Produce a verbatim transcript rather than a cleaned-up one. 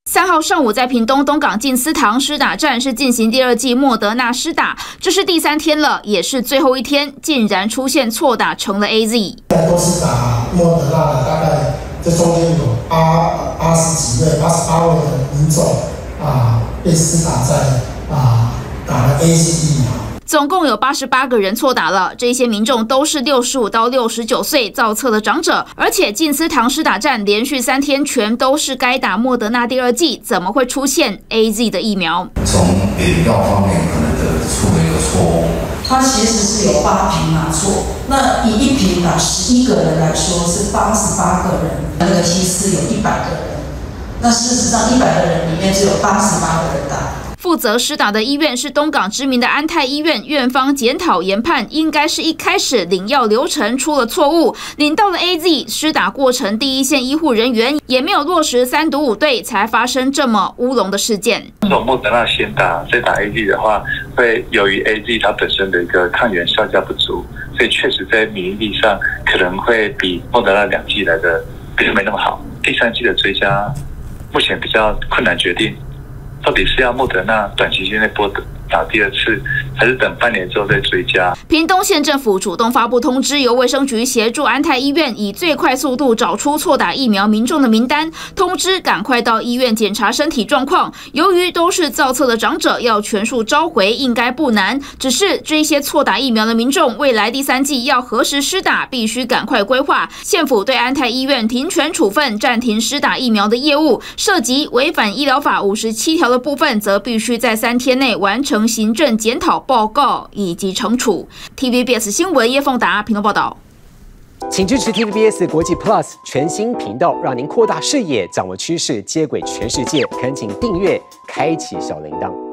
三号上午，在屏东东港静思堂施打站是进行第二剂莫德纳施打，这是第三天了，也是最后一天，竟然出现错打成了 A Z。 现在都是打莫德纳的，大概这中间有八八十几位、八十八位的民众啊，被施打在啊打了 A Z 疫苗。 总共有八十八个人错打了，这些民众都是六十五到六十九岁造册的长者，而且静思堂施打站连续三天全都是该打莫德纳第二剂，怎么会出现 A Z 的疫苗？ 从点药方面可能的出了一个错误， 它其实是有八瓶拿错，那以一瓶打十一个人来说是八十八个人，那个其实有一百个人，那事实上一百个人里面只有八十八个人打。 负责施打的医院是东港知名的安泰医院，院方检讨研判，应该是一开始领药流程出了错误，领到了 A Z 施打过程，第一线医护人员也没有落实三毒五对，才发生这么乌龙的事件。 这种莫德纳先打再打 A Z 的话，会由于 A Z 它本身的一个抗原效价不足，所以确实在免疫力上可能会比莫德纳两剂来的比较没那么好。第三剂的追加目前比较困难决定。 到底是要莫德纳短期之内拨打第二次，还是等半年之后再追加？ 屏东县政府主动发布通知，由卫生局协助安泰医院以最快速度找出错打疫苗民众的名单，通知赶快到医院检查身体状况。由于都是造册的长者，要全数召回应该不难，只是这些错打疫苗的民众，未来第三剂要何时施打，必须赶快规划。县府对安泰医院停权处分，暂停施打疫苗的业务，涉及违反医疗法五十七条的部分，则必须在三天内完成行政检讨报告以及惩处。T V B S 新闻叶凤达屏东报道。 请支持 T V B S 国际 Plus 全新频道，让您扩大视野，掌握趋势，接轨全世界。恳请订阅，开启小铃铛。